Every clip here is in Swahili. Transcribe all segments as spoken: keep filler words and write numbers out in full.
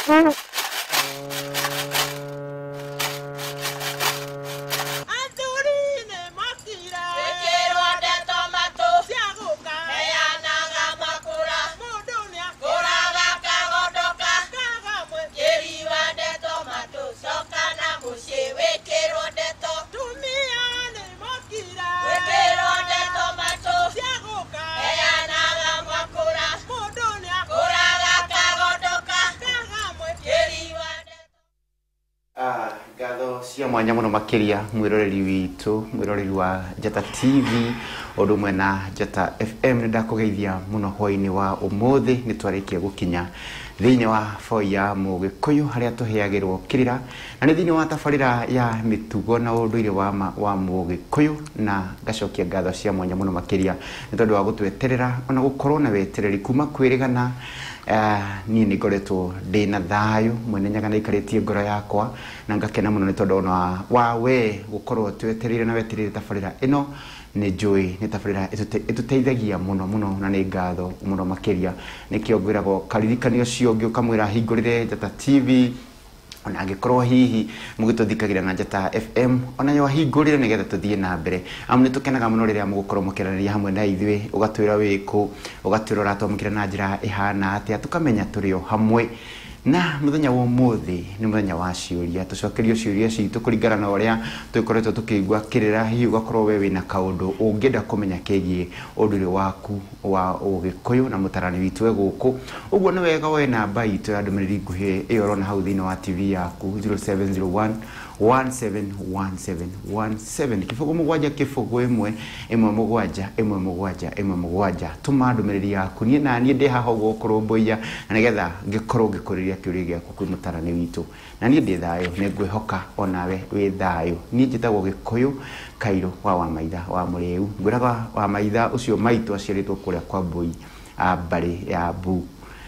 mwanya muno makiria mwiroreri witu mwiroreri wa Njata T V odu mwena Njata F M ndakugeithia muno hwaini wa umuthi nitwarikia gukinya thiini wa foya Mugikuyu haria tuheagirwo kirira na ni thiini wa tafarira ya mitugo na unduire wa wa Mugikuyu na gacokia ngatho cia mwanya muno makiria ni tondu wa gutweterera ona gukorwo na wetereri kuma kwirigana Uh, ni ni ngoretwo ndina thayo mwene nyaga na ikaritie ngoro yakwa na ngakena muno ni tondu ona wa we gukorwo tweterire na weterire tafarira ino ni joy ni tafarira ituteithagia muno muno na ni ngatho muno makiria ni kiongwirago karirikanio cio ngi ukamwira hingurire Njata T V ona angikorwo hihi mugituthikagira na Njata F M ona yo hingurire nigetha tuthie na mbere amu nitukenaga muno riria mugukorwo mukiranĩria hamwe na ithuĩ ugatwira wiku ugatwira ratomukira na njira ihana atia tukamenya turio hamwe na muthenya wa umuthi ni muthenya wa ciuria tucokerio ciuria citu kuringana na uria twikoretwo tukigwa kirira hihi ugakorwo we wina kaundu ungienda kumenya kegie unduri waku wa Ugikuyu na mutarani witu we guku uguo ni wega we namba itu ya ndumiriri nguhi iyo rona hau thiini wa T V yaku zero seven zero one one seven one seven one seven kifogo mugwanja kifogo imwe imwe mugwanja imwe mugwanja imwe mugwanja tuma ndumiriri yaku nie na nie ndi haho gukorwo mboya na nigetha ngikorwo ngikuriria kiuria giaku kwi mutarani witu na nie ndi thayo ni ngwihoka onawe wi thayo nie njitagwo Ugikuyu Kairo wa Wamaitha wa Muriu ngwiraga Wamaitha ucio maitu aciaritwo kuria kwa Mbui abari ya Bu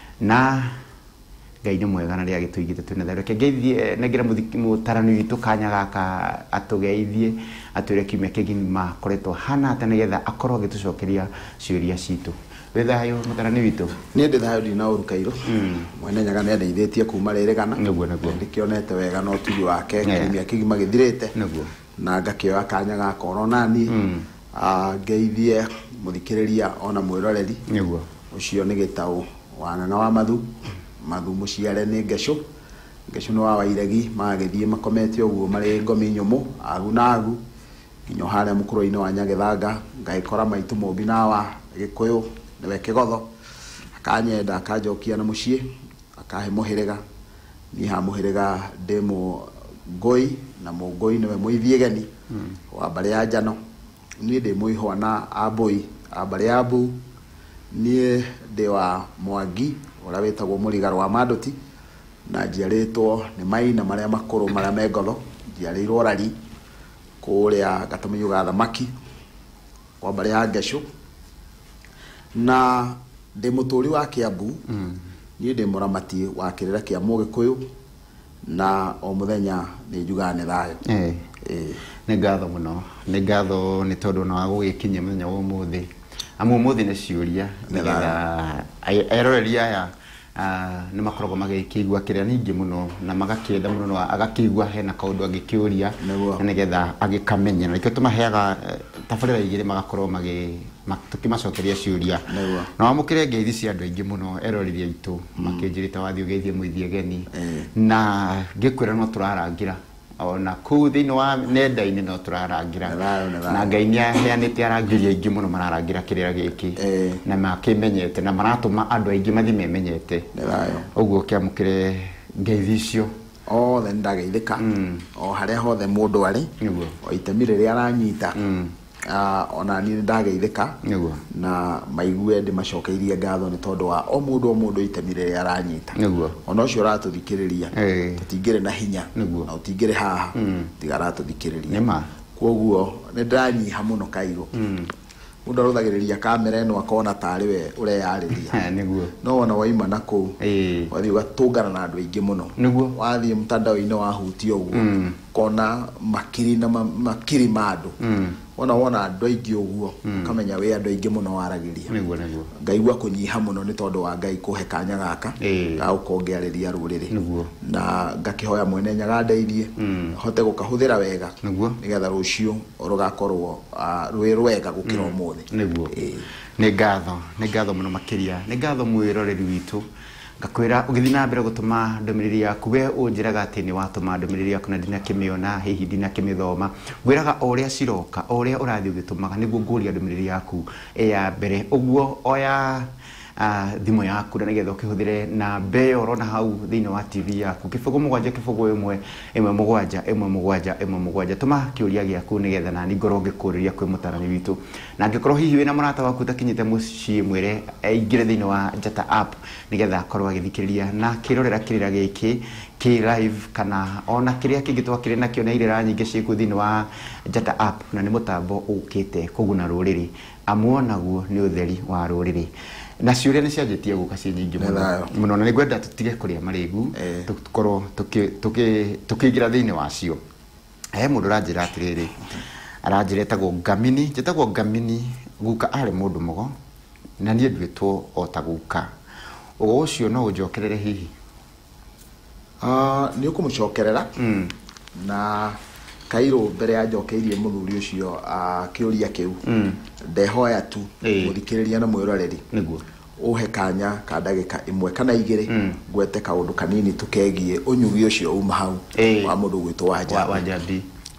na Ngai ni mwega na ria gituigite twina thayo reke ngeithie negira mutarani witu kanya gaka atugeithie atwire kimya kigima koretwo hana ata nigetha akorwo gitucokeria ciuria citu we thayo mutarani witu ni ndi thayo dina uru Kairo mwene nyaga ne ndeithĩtie kuma rĩrĩgana niguo niguo ndikionete wega no tuju wake kimya kigima githirite niguo na ngakioya kanya gaka ona nani a ngeithie muthikiriria ona mwiroreri niguo ucio ni gitau wana wa mathu mathu muciare ni ngesho ngesho no wa wairegi magithie makomete uguo mari ngomi nyumu agu na agu kinyo haria mukuru-ini wa Nyagithanga ngaikora maitu mobi na wa Gikuyu niwe kigodho akanyenda akajokia na mucie akahe muhiriga ni ha muhiriga demo Ngoi na Mugoi niwe muithie geni wa bari ya Njano ni ndi muihwa na Aboi abari abu ni ndi wa Mwangi ora wetagwo Murigaro wa Maduti na njiaritwo ni maina maria makuru maria megotho njiarirwo rari kuria gatamunyu ga thamaki kwa bari ya Ngesho na ndi muturi wa Kiambu ni ndi muramati wa kirira kia Mugikuyu na o muthenya ni njuga ne thayo eh eh ni ngatho muno ni ngatho ni tondu na gugikinya muthenya wa umuthi amu umuthi ni ciuria nigetha aeroreria ya ni makorogo magikigwa kiria ningi muno na magakienda muno no agakigwa hena kaundu agikiuria nigetha agikamenya na ikoto maheaga tafarira igire magakorwo magi tukimacokeria ciuria na wamukire ngeithi cia andu aingi muno eroriria itu makinjirita wathi ugeithie muithie geni na ngikwira no turarangira ona ku thiini wa nenda-ini no turarangira na Ngai ni aheanite arangiria aingi muno mararangira kirira giki na makimenyete na maratuma andu aingi mathi memenyete uguo kiamukire ngeithi cio o then ndageithika o haria hothe mundu ari o itemi riria aranyita ah ona ni ndageithika na maigue ndi macokeirie ngatho ni tondu wa o mundu o mundu itemi riria aranyita ona ucio ratuthikiriria tutingire na hinya na utingire haha tigara tuthikiriria koguo ni ndanyiha muno Kairo mundu aruthagiriria kamera eno akona tari we ureyariria niguo no ona waima na ku wathi ugatungana na andu aingi muno wathi mtandao-ini wa huti uguo kona makiri na makiri madu mm. Ona wona andu aingi uguo mm. Kamenya we andu aingi muno waragiria niguo niguo ngaigua kunyiha muno ni tondu wa Ngai kuhe kanya gaka ga ukongereria ruriri na ngakihoya mwene nyaga ndeithie mm. Hote gukahuthira wega niguo nigetha rucio rugakorwo rwi rwega gukira umuthi niguo ni ngatho ni ngatho muno makiria ni ngatho mwiroreri witu ngakwira ugithina mbere gutuma ndomiriri yaku we unjiraga ati ni watuma ndomiriri yaku na ndina kimiona hihi ndina kimithoma gwiraga oria ciroka oria urathi ugitumaga niguo nguria ndomiriri yaku ya mbere uguo oya uh, thimo yaku na nigetha ukihuthire na mbe orona hau thini wa T V yaku kifugo mugwanja kifugo imwe imwe mugwanja imwe mugwanja imwe mugwanja tuma kiuria giaku nigetha na ni ngoro ngikuriria kwi mutarani witu na ngikoro hihi wina murata waku takinyite mucii mwire ingire thini wa Njata app nigetha korwa githikiriria na kirorera kirira giki ki live kana ona kiria kingi twakire nakio na irira nyingi ciku thini wa Njata app na ni mutambo ukite kuguna ruriri amuonaguo ni utheri wa ruriri na ciuria ni cianjitie guka ci nyingi muno muno na nigwenda tutige kuria marigu tukorwo tuki tuki tukigira thini wa cio he mundu ranjira atiriri aranjira tagwo Ngamini njitagwo Ngamini guka ari mundu mugo na nie ndwitwo otaguka ugo ucio no unjokerere hihi ah ni ukumucokerera mm. Na kairo mbere ya njokeirie muthuri ucio akiuria kiu mm. Ndehoya tu muthikiriria na mwiroreri niguo uhe kanya ka ndagika imwe kana igire mm. Gwete kaundu kanini tukegie unyugi ucio uma hau hey. Wa mundu gwitwo wanja wajambi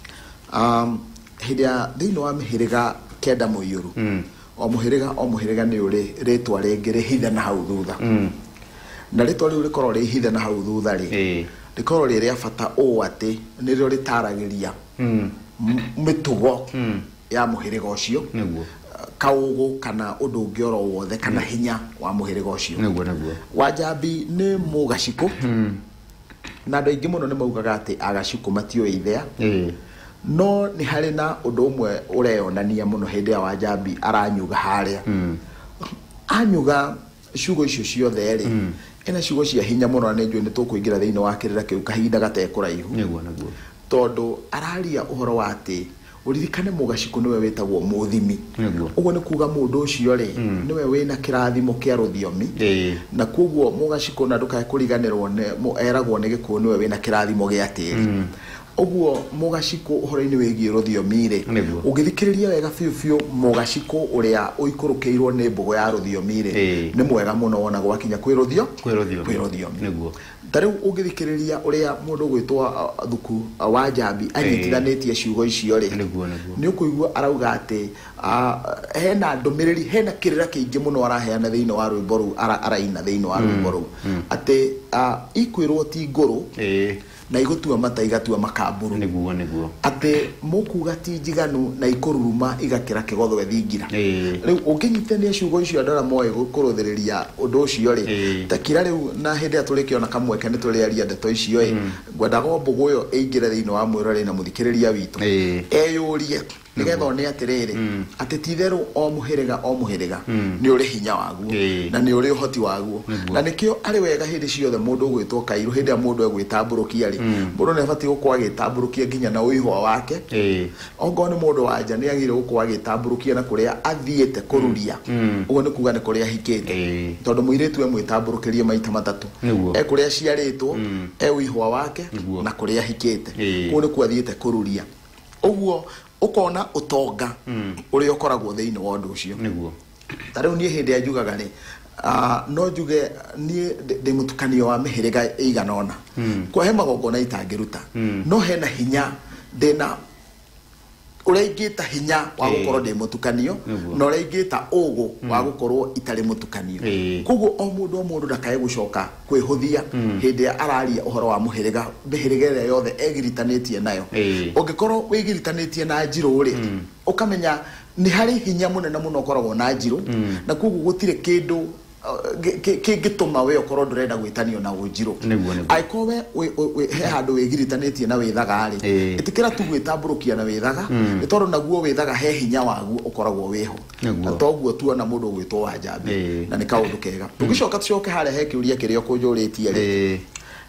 um hidia thini wa mihiriga kenda muiyuru mm. O muhiriga o muhiriga ni uri ritwa ringire hitha na hau thutha mm. Na ritwa ri rikorwo ri hitha na hau thutha ri hey. Rikorwo ri ria bata o ati ni rio ritaragiria mm. Mitugo mm. Ya muhiriga ucio niguo kaugo kana undu ungioro wothe kana hinya wa muhiriga ucio niguo niguo wajambi ni mugaciko mm. Na andu aingi muno ni maugaga ati agaciko matio ithea eh no ni hari na undu umwe ureyonania muno hindi ya wajambi aranyuga haria mm. Anyuga ciugo icio ciothe ri mm. Ena ciugo cia hinya muno na njue ni tukuingira thiini wa kirira kiu kahinda gatekuraihu niguo niguo tondu araria uhoro wa ati uririkane mugaciko niwe wetagwo muthimi ugo ni kuga mundu ucio ri mm. Niwe wina kirathimo kia ruthiomi e. Na kuguo mugaciko na ndukae kuriganirwo ne eragwo ni gikuo niwe wina kirathimo gia tiri mm. Uguo mugaciko uhoro-ini wigie ruthiomi ri ugithikiriria wega fiu fiu mugaciko uria uikurukiirwo ni mbugo ya ruthiomi ri e. Ni mwega muno wona gwakinya kwi ruthio kwi ruthiomi kwi ruthiomi niguo tariu ugithikiriria uria mundu gwitwa thuku wa Njambi anyitithanitie ciugo icio ri niguo niguo ni ukuigua arauga ati hena ndumiriri hena kirira kiingi muno araheana thiini wa rwimbo ru araina thiini wa rwimbo ru ati ikwirwo ti nguru eh na igutua mata igatua makamburu niguo niguo ati mukuga ti njiganu na ikururuma igakira kigothwe thingira riu unginyitania ciugo icio andara moe gukuruthiriria undu ucio ri takira riu na hindi aturikiona kamweke ni turiaria ndeto icio i ngwendaga mbugo yo ingire thiini wa mwirore na muthikiriria witu eyurie nigetha ni atiriri ati titheru o muhiriga o muhiriga ni uri hinya waguo na ni uri uhoti waguo na nikio ari wega hindi ciothe mundu gwitwo Kairu hindi ya mundu egwitamburukia ri mundu ne fati gukwa gitamburukia nginya na uihwa wake ongo ni mundu wanja ni agire gukwa gitamburukia na kuria athiete kururia ugo ni kuga ni kuria hikete tondu muiritu e mwitamburukirie maita matatu e kuria ciaritwo e uihwa wake na kuria hikete ko ni kwathiete kururia uguo ukona utonga mm. Uri ukoragwo thiini wa undu ucio niguo tariu nie hindi ajugaga ni uh, no juge nie de mutukanio wa mihiriga iganona mm. Kwa hema gogona itangiruta mm. No hena hinya dena ureigita hinya wa gukorwo de mutukanio no ureigita ugu mm. Wa gukorwo itari mutukanio kugo o mundu o mundu ndakae gucoka kwihuthia mm. Hindi araria uhoro wa muhiriga mihiriga ire yothe egiritanĩtie nayo ungikorwo wigiritanĩtie na njiro ri mm. Ukamenya ni hari hinya munene muno ukoragwo na njiro mm. Na kugo gutire kindu kingituma we ukorwo ndurenda gwitanio na unjiro aikowe we he handu wigiritanĩtie na withaga ri itikira tu gwitamburukia na withaga ni tondu naguo withaga he hinya waguo ukoragwo wiho na toguo tuona mundu gwitwo wa Njambi na ni kaundu kega tugicoka tucoke hare he kiuria kiria kunjuritie ri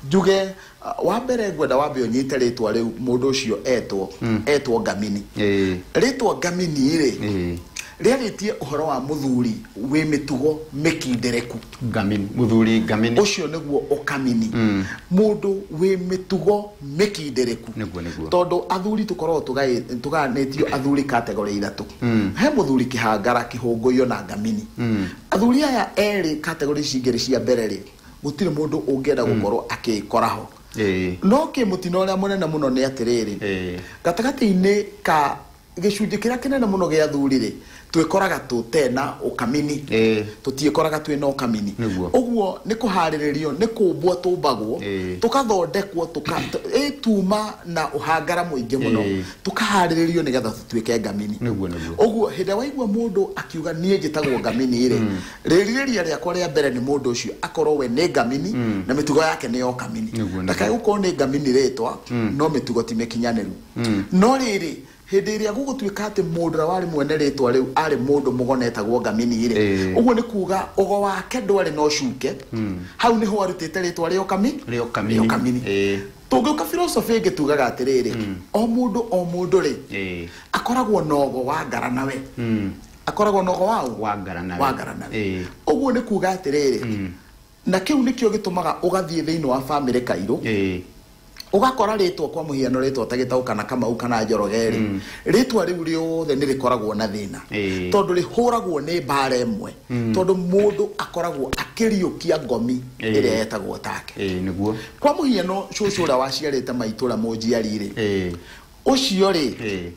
njuge wa mbere ngwenda wambe unyite ritwa riu mundu ucio etwo etwo Ngamini eh ritwa Ngamini ri eh riaritie uhoro wa muthuri wi mitugo mikindereku Ngamini muthuri Ngamini ucio niguo ukamini mundu wi mitugo mikindereku niguo niguo tondu athuri tukorwo tugai tuganetio athuri category ithatu he muthuri kihangara kihunguyo na Ngamini athuri aya eri category cingiri cia mbere ri gutire mundu ungienda gukorwo akikoraho eh no ke mutino ria munene muno ni atiriri eh gatagati-ini ka gicunji kiria kinene muno gia athuri ri twikoraga tutena ukamini eh tutiekoraga twina ukamini uguo ni kuhariririo ni kumbwo tumbagwo tukathondekwo tuka etuma na uhangara muingi muno tukahariririo ni getha tutuike Ngamini uguo hinde waigua mundu akiuga nie njitagwo Ngamini ri riririria riakwa ria mbere ni mundu ucio akorwo we ni Ngamini na mitugo yake ni ukamini ndakae gukorwo ni Ngamini ritwa no mitugo ti mikinyaniru no riri hindi iria gugutwika ati mundu wari mwene ritwa riu ari mundu mugonetagwo Ngamini ri uguo ni kuga ugo wake ndwari no cuke hau niho arutite ritwa ri ukamini ri ukamini eh tuguka philosophy ngitugaga atiriri o mundu o mundu ri eh akoragwo nogo wa ngara nawe akoragwo nogo wao wa ngara nawe wa ngara nawe eh uguo ni kuga atiriri na kiu nikio gitumaga ugathie thiini wa family kairo eh ugakora ritwa kwa muhiano ritwa tagitau kana kama ukana njorogeri mm. ritwa riu riothe ni rikoragwo na thina e. tondu rihuragwo ni mbara imwe mm. tondu mundu akoragwo akiriukia ngomi e. iria etagwo take e, niguo kwa muhiano cucu uria waciarite maitura munjiari ri e. ucio ri e.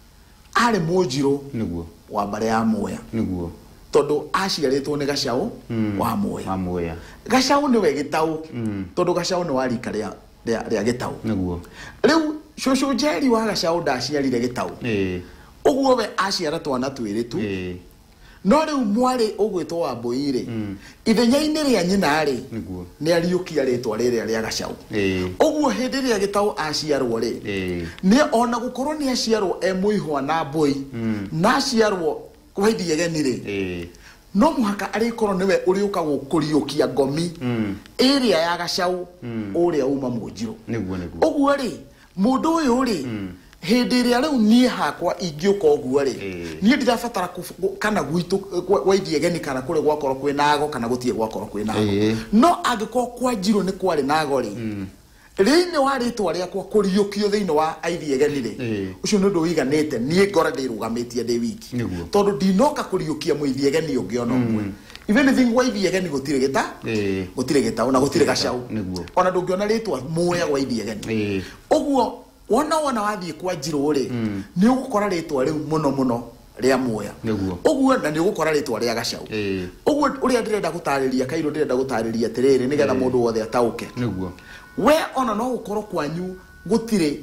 ari munjiru niguo wa mbare ya muoya niguo tondu aciaritwo ni gacau mm. wa muoya wa muoya gacau ni we gitau mm. tondu gacau ni warika ria ria ria gitau niguo riu cucu njeri wa gacau ndaciarire gitau eh uguo we aciara twana twiritu eh no riu mwari ugwitwo wa Mbuire ithenya-ini ria nyina ri niguo ni ariukia ritwa riria ria gacau eh uguo hindi ria gitau aciarwo ri eh ni ona gukorwo ni aciarwo e muihwa na mbui na aciarwo kwaidi yegeni ri eh no muhaka ari korwo niwe uriuka gukuriukia ngomi area ya gacau uria uma munjiru niguo niguo uguo ri mundu uyu ri hindi ria riu nie hakwa ingiuka uguo ri nie ndirabatara kana gwitu waithie geni kana kuri gwakorwo kwinago kana gutie gwakorwo kwinago no angiko kwa njiro ni kwari nago ri riini wa ritwa riakwa kuriukio thiini wa aithie geni ri ucio ndu wiganite nie ngora ndirugamitie ndi wiki tondu ndinoka kuriukia muithie geni ungi ona umwe even thing waithie geni gutire gita gutire gita ona gutire gacau ona ndungiona ritwa muoya waithie geni uguo wona wona wathie kwa njiro ri ni ugukora ritwa riu muno muno ria muoya uguo na ni ugukora ritwa ria gacau uguo uria ndirenda gutariria kairo ndirenda gutariria tiriri nigetha mundu wothe atauke niguo we ona no ukorwo kwanyu gutire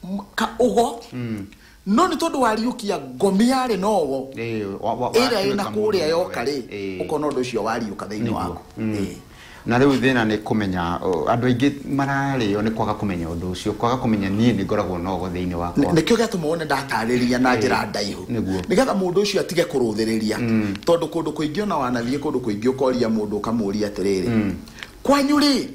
ka ugo no ni tondu wariukia ngomi yari nogo eh ira ina kuria yoka ri ukona undu ucio wariuka thiini wako eh na riu thina ni kumenya andu aingi marario ni kwaga kumenya undu ucio kwaga kumenya nie ni ngoragwo nogo thiini wakwa nikio gatumone ndatariria na njira ndaihu nigetha mundu ucio atige kuruthiriria tondu kundu kuingi ona wanathie kundu kuingi ukoria mundu ukamuria atiriri kwanyu ri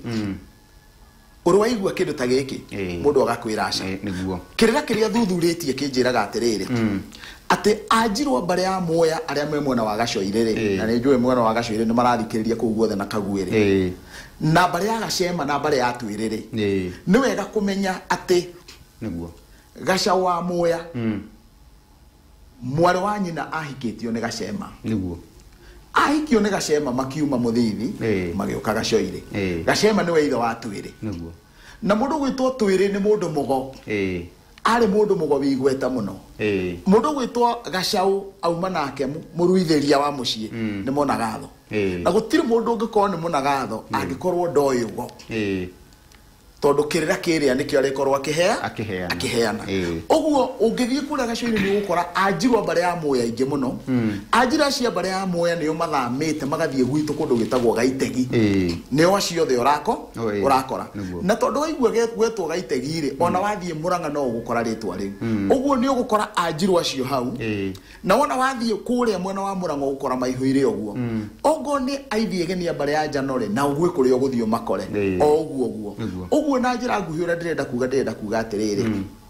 urwaigua kindu ta giki mundu agakwira aca niguo kirira kiria thuthuritie kinjiraga atiriri ati ajirwo mbare ya muoya aria mwe mwena wa gacoire ri na ni njue mwena wa gacoire ni marathikiriria ku guothe na kaguiri na mbare ya gacema na mbare ya twiriri ni wega kumenya ati niguo gacau wa muoya mwari wa nyina ahikitio ni gacema niguo ahikio ni gacema makiuma muthithi magiuka gacoire gacema ni we ithe wa twiri niguo na mundu gwitwo twiri ni mundu mugo eh ari mundu mugo wigweta muno eh mundu gwitwo gacau auma nake muruitheria wa mucii ni monagatho na gutire mundu ungikorwo ni monagatho angikorwo ndoyugo eh tondu kirira kiria nikio arikorwo akihea akiheana akiheana oguo ungithie kura gacoini ni gukora ajirwa bare ya moya ingi muno ajira cia bare ya moya niyo mathamite magathie gwitu kundu gitagwo gaitegi niyo ciothe urako urakora na tondu waigua gwetwo gaitegi ri ona wathie Murang'a no ugukora ritwa riu oguo ni ugukora ajirwa acio hau na wona wathie kuria mwena wa Murang'a ugukora maihuire oguo ogo ni aithie genia bare ya Janore na ugwe kuri oguthio makore oguo oguo oguo na njira nguhi ura ndirenda kuga ndirenda kuga atiriri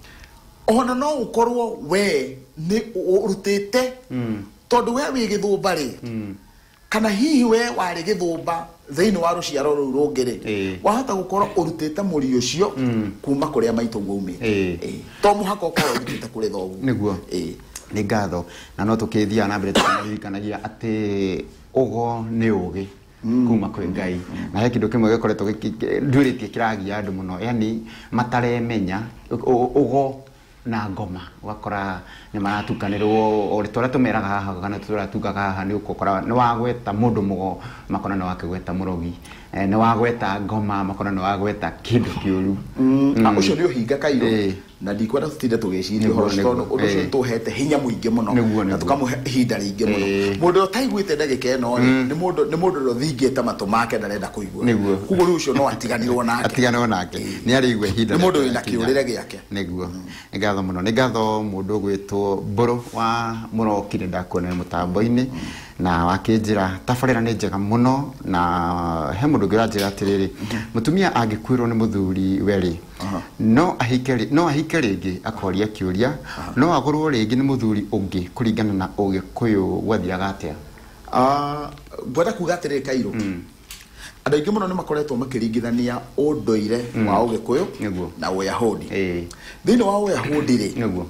ona no ukorwo we ni urutite tondu we wi githumba ri kana hihi we wari githumba thiini wa ruciaro ru rungiri wahota gukorwo urutite muri ucio kuma kuria MITUGO umi to muhaka ukorwo urutite kuri thogu niguo ni ngatho na no tukithia na mbere tukanirikanagia ati ugo ni ugi kuma kwe Ngai na he kindu kimwe gikoretwo nduritie kiragia andu muno yani mataremenya ugo na ngoma wakora ni maratukanirwo ori tore tumeraga haha kana turatukaga haha ni ukokora ni wagweta mundu mugo makona ni wakigweta murogi ni wagweta ngoma makona ni wagweta kindu kiuru ucio ni uhinga kairo na ndikwenda tutinde tugiciria horo tondu undu ucio tuhete hinya muingi muno na tukamuhe ihinda ringi muno mundu utaiguite ndagika eno ni mundu ni mundu rothingite matu make ndarenda kuigua kugo riu ucio no atiganirwo nake atiganirwo nake ni arigwe ihinda ni mundu wina kiurire giake niguo ni ngatho muno ni ngatho mundu gwitwo Mburu wa Murokire ndakuona mutambo-ini na wakinjira tabarira ni njega muno na he mundu ngiranjira atiriri mutumia angikwirwo ni muthuri weri no ahikeri no ahike ringi akoria kiuria no agurwo ringi ni muthuri ungi kuringana na Ugikuyu gwathiaga atia ah gwada kuga atiriri Kairo andu aingi muno ni makoretwo makiringithania unduire wa Ugikuyu na Uyahudi thiini wa Uyahudi ri niguo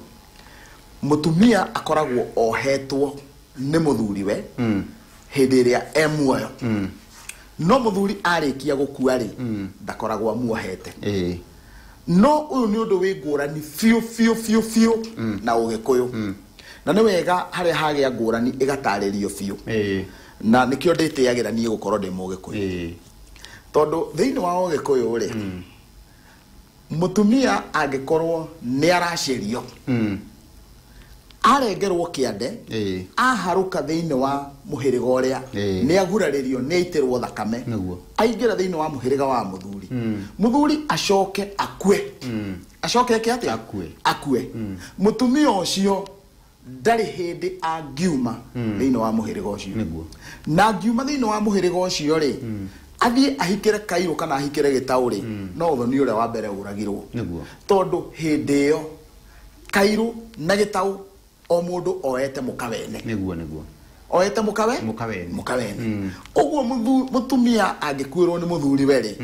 mutumia akoragwo ohetwo ni muthuri we hindi ria emuoyo no muthuri arikia gukua ri ndakoragwo amuohete eh no uyu ni undu wi ngurani fiu fiu fiu fiu na Ugikuyu na ni wega hari hagia ngurani igataririo fiu eh na nikio nditiagira nie gukorwo ndi Mugikuyu eh tondu thiini wa Ugikuyu ri mutumia angikorwo ni aracirio arengerwo kiande eh aharuka thiini wa muhiriga uria ni aguraririo ni aitirwo thakame aingira thiini wa muhiriga wa muthuri muthuri acoke akue acoke ke atia akue akue mutumia ucio ndari hindi angiuma thiini wa muhiriga ucio na angiuma thiini wa muhiriga ucio ri athie ahikire Kairo kana ahikire Gitauri no uthoni uria wa mbere uragirwo tondu hindi iyo Kairo na Gitau o mundu oete mukawene niguo niguo oete mukawe mukawene mukawene oguo mutumia angikwirwo ni muthuri weri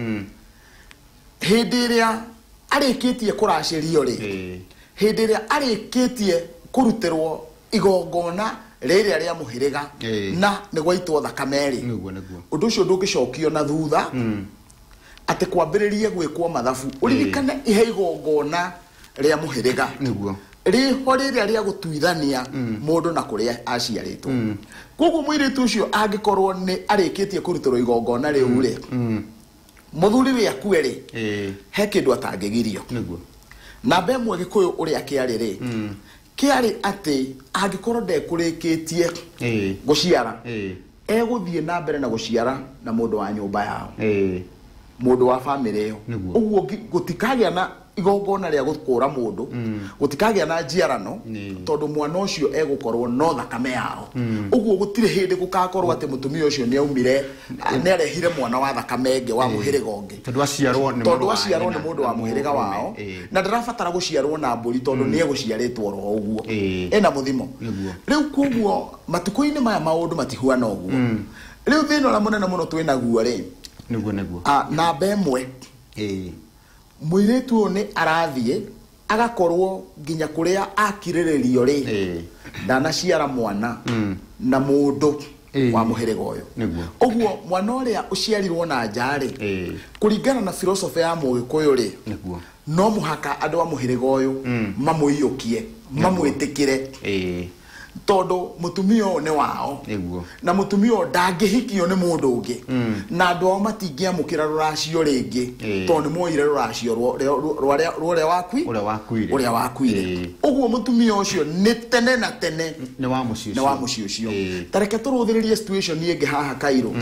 hindi ria arikitie kuracirio ri hindi ria arikitie kurutirwo igongona rĩrĩa rĩa muhiriga na ni gwaitwo thakame ri niguo niguo undu ucio ndungicokio na thutha ati kwambiririe gwikwo mathabu uririkane ihe igongona rĩa muhiriga niguo riho riria ria gutuithania mundu na kuria aciaritwo koguo mwiritu ucio angikorwo ni arikitie kurutirwo igongona riu ri muthuri wi akue ri he kindu atangigirio niguo na bemwe Gikuyu uria kiari ri kiari ati angikorwo ndekurikitie guciara eguthie na mbere na guciara na mundu wa nyumba yao mundu wa family yo uguo gutikagia na igongona ria gukura mundu gutikagia na njiarano tondu mwana ucio egukorwo no thakame yao uguo gutire hindi gukakorwo ati mutumia ucio ni aumire ni arehire mwana wa thakame nge wa muhiriga ungi tondu aciarwo ni tondu aciarwo ni mundu wa muhiriga wao na ndarabatara guciarwo na mburi tondu ni eguciaritwo ro uguo ena muthimo riu kuguo matuko-ini maya maundu matihuana uguo riu thino la munene muno twina guo ri niguo niguo ah na bemwe eh muiretu ni arathie agakorwo ginya kuria akiriririo ri ndana ciara mwana na mundu wa muhiriga uyu uguo mwana uria uciarirwo na njari kuringana na philosophy ya Mugikuyu ri no muhaka andu wa muhiriga uyu mamuiyukie mamwitikire todo mutumio ne wao na mutumio ndangihikio ne mundu ungi na andu matingia mukira ruracio ringi to ni moire ruracio rwa rwa wakui uria wakuire uria wakuire uguo mutumio ucio ni tene na tene ne wa mucio ne wa mucio ucio tareke turuthiririe situation ni ingi haha Kairo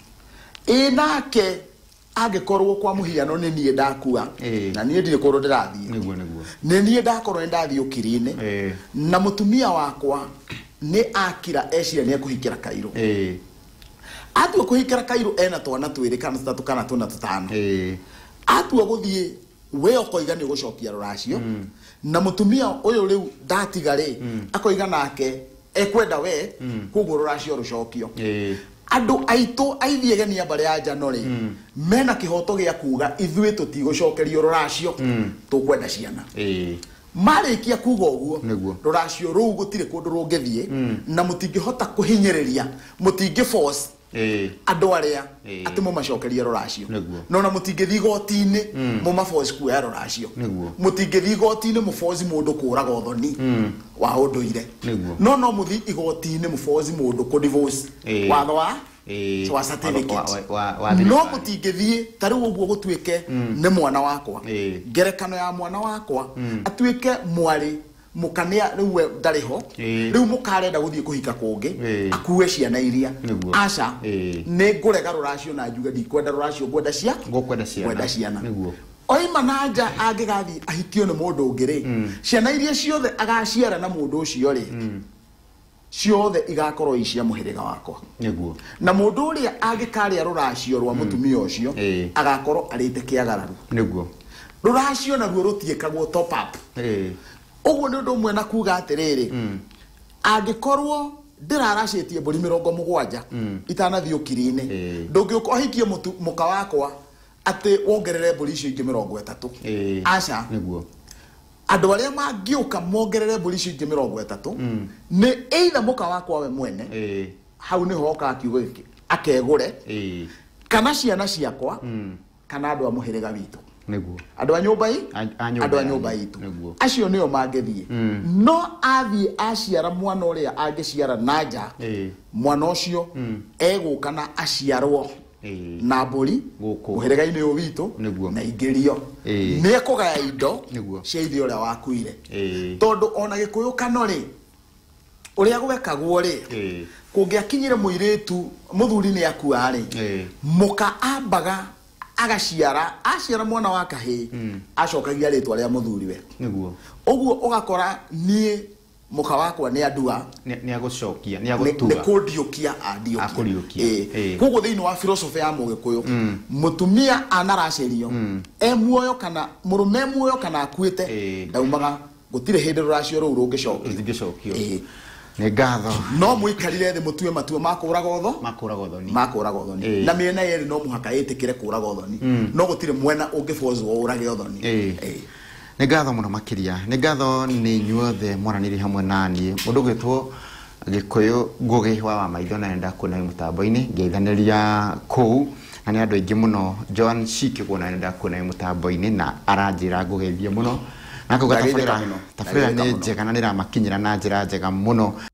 inake agikorwo kwa muhiano ni nie ndakua na nie ndire korwo ndirathie niguo niguo ni nie ndakorwo ndathie ukirine na mutumia wakwa ni akira eciria ni akuhikira Kairo eh atua kuhikira Kairo ena twana twiri kana tutatu kana tuna tutano eh atua guthie we okoiga ni gucokia ruracio na mutumia uyu riu ndatigare akoiga nake ekwenda we kuguo ruracio rucokio eh andu aito aithiege ni abare anja nori mena kihoto gia kuga ithuĩ tutigocokerio ruracio tukwenda ciana eh marikia kuga uguo ruracio ruu gutire kundu rungithie na mutingihota kuhinyiriria mutingi force eh andu aria ati mu macokeria ruracio no na mutingithi gotini mu ma force kuya ruracio mutingithi gotini mu force mundu kuraga uthoni wa unduire no no muthi igotini mu force mundu ku divorce watho wa so wa certificate no mutingithi tariu uguo gutuike ne mwana wakwa ngerekano ya mwana wakwa atuike mwari mukania riu ndariho riu mukarenda guthie kuhika kungi akuwe ciana iria aca ne ngurega ruracio na njuga ndikwenda ruracio ngwenda cia ngokwenda ciana ngwenda ciana oima nanja angigathi ahikio ne mundu ngiri ciana iria ciothe agaciara na mundu ucio ri ciothe igakorwo icia muhiriga wakwa niguo na mundu uria angikaria ruracio rwa mutumia ucio agakorwo arite kiagararu niguo ruracio naruo rutiekagwo top up eh uguo ni undu mwe na kuga atiriri angikorwo ndiraracetie mburi mirongo mugwanja itanathi ukirine ndungiuka hikie muka wakwa ati wongerere mburi icio ingi mirongo itatu aca niguo andu aria mangiuka mongerere mburi icio ingi mirongo itatu ni either muka wakwa we mwene hau ni hoka akiuga iki akegure kana ciana ciakwa kana andu a muhiriga witu niguo andu a nyumba ii andu a nyumba itu acio nio mangethie no athie aciara mwana uria angiciara nanja mwana ucio eguka na aciarwo na mburi muhiriga-ini uyu witu na ingirio ni ekugaya indo cia ithe uria wakuire tondu ona gikuyu kano ri uria gwekagwo ri kungiakinyire muiritu muthuri ni akua ri muka ambaga agaciara aciara mwana wa kahi acokagia ritwa ria muthuri we niguo uguo ugakora nie muka wakwa ni andua ni agucokia ni agutua ni kudiokia adiokia eh kugo thiini wa philosophy ya mugikuyu mutumia anaracerio e muoyo kana murume muoyo kana akuite ndaumaga gutire hindi ruracio ruu rungicokio rungicokio ni ngatho no muikarire thi mutue matue makuraga utho makuraga uthoni makuraga uthoni na miena yeri no muhaka itikire kuraga uthoni no gutire mwena ungifozwo urage uthoni eh ni ngatho muno makiria ni ngatho ni nyuothe mwananiri hamwe nani mundu gwitwo gikuyu ngugi wa wa maitho na nda kuna mutambo-ini ngeithaniria kuu na ni andu aingi muno John Shiki kuona nda kuna mutambo-ini na aranjira ngugeithie muno nako gatafira tafira ni njega na nira makinyira na njira njega muno